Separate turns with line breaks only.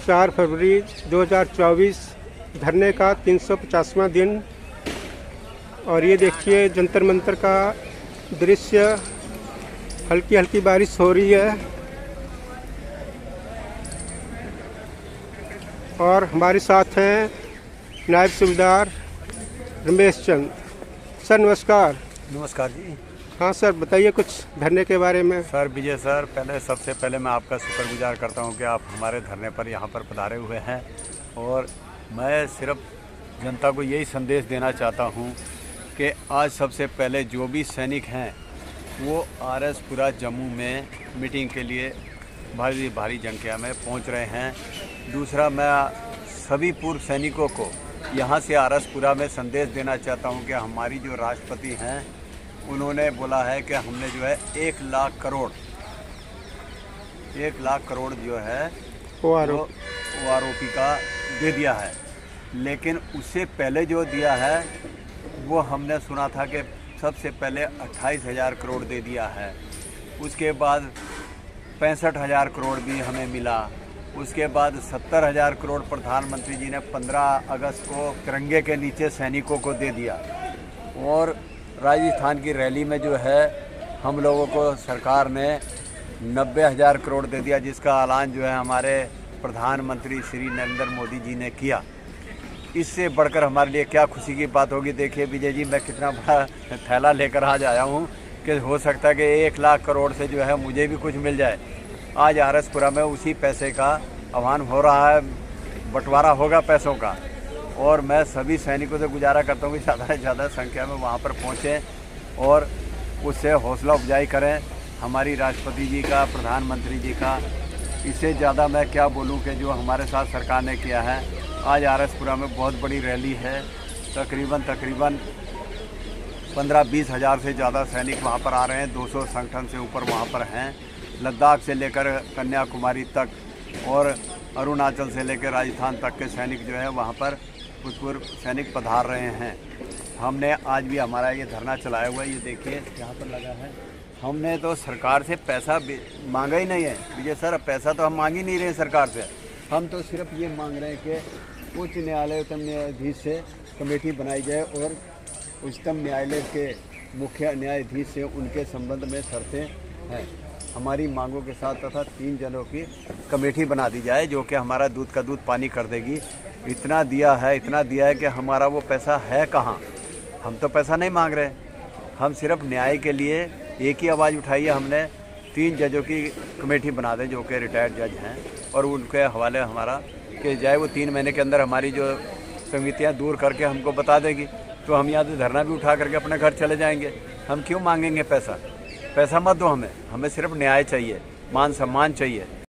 4 फरवरी 2024 धरने का 350वां दिन। और ये देखिए जंतर मंतर का दृश्य, हल्की हल्की बारिश हो रही है। और हमारे साथ हैं नायब सूबेदार रमेश चंद। सर नमस्कार।
नमस्कार जी।
हाँ सर, बताइए कुछ धरने के बारे में।
सर विजय सर, सबसे पहले मैं आपका शुक्रगुजार करता हूं कि आप हमारे धरने पर यहां पर पधारे हुए हैं। और मैं सिर्फ जनता को यही संदेश देना चाहता हूं कि आज सबसे पहले जो भी सैनिक हैं वो आरएसपुरा जम्मू में मीटिंग के लिए भारी संख्या में पहुंच रहे हैं। दूसरा, मैं सभी पूर्व सैनिकों को यहां से आरएसपुरा में संदेश देना चाहता हूं कि हमारी जो राष्ट्रपति हैं उन्होंने बोला है कि हमने जो है 1 लाख करोड़ जो है वो आरोपी का दे दिया है। लेकिन उससे पहले जो दिया है वो हमने सुना था कि सबसे पहले 28,000 करोड़ दे दिया है। उसके बाद 65,000 करोड़ भी हमें मिला। उसके बाद 70,000 करोड़ प्रधानमंत्री जी ने 15 अगस्त को तिरंगे के नीचे सैनिकों को दे दिया। और राजस्थान की रैली में जो है हम लोगों को सरकार ने 90,000 करोड़ दे दिया, जिसका ऐलान जो है हमारे प्रधानमंत्री श्री नरेंद्र मोदी जी ने किया। इससे बढ़कर हमारे लिए क्या खुशी की बात होगी। देखिए विजय जी, मैं कितना बड़ा थैला लेकर आज आया हूँ कि हो सकता है कि 1 लाख करोड़ से जो है मुझे भी कुछ मिल जाए। आज आरएसपुरा में उसी पैसे का आह्वान हो रहा है, बंटवारा होगा पैसों का। और मैं सभी सैनिकों से गुजारा करता हूँ कि ज़्यादा से ज़्यादा संख्या में वहाँ पर पहुँचें और उससे हौसला अफजाई करें हमारी राष्ट्रपति जी का, प्रधानमंत्री जी का। इससे ज़्यादा मैं क्या बोलूँ कि जो हमारे साथ सरकार ने किया है। आज आरएसपुरा में बहुत बड़ी रैली है, तकरीबन 15-20 हज़ार से ज़्यादा सैनिक वहाँ पर आ रहे हैं। 200 संगठन से ऊपर वहाँ पर हैं। लद्दाख से लेकर कन्याकुमारी तक और अरुणाचल से लेकर राजस्थान तक के सैनिक जो है वहाँ पर भूतपूर्व सैनिक पधार रहे हैं। हमने आज भी हमारा ये धरना चलाया हुआ है, ये देखिए यहाँ पर लगा है। हमने तो सरकार से पैसा मांगा ही नहीं है विजय सर, पैसा तो हम मांग ही नहीं रहे हैं सरकार से। हम तो सिर्फ ये मांग रहे हैं कि उच्च न्यायालय उच्चतम न्यायाधीश से कमेटी बनाई जाए और उच्चतम न्यायालय के मुख्य न्यायाधीश से उनके संबंध में शर्तें हैं हमारी मांगों के साथ, तथा 3 जनों की कमेटी बना दी जाए जो कि हमारा दूध का दूध पानी कर देगी। इतना दिया है कि हमारा वो पैसा है कहाँ। हम तो पैसा नहीं मांग रहे, हम सिर्फ न्याय के लिए एक ही आवाज़ उठाई है हमने। 3 जजों की कमेटी बना दें जो कि रिटायर्ड जज हैं और उनके हवाले हमारा कि जाए वो 3 महीने के अंदर हमारी जो समितियाँ दूर करके हमको बता देगी, तो हम यहाँ से धरना भी उठा करके अपने घर चले जाएंगे। हम क्यों मांगेंगे पैसा मत दो हमें सिर्फ न्याय चाहिए, मान सम्मान चाहिए।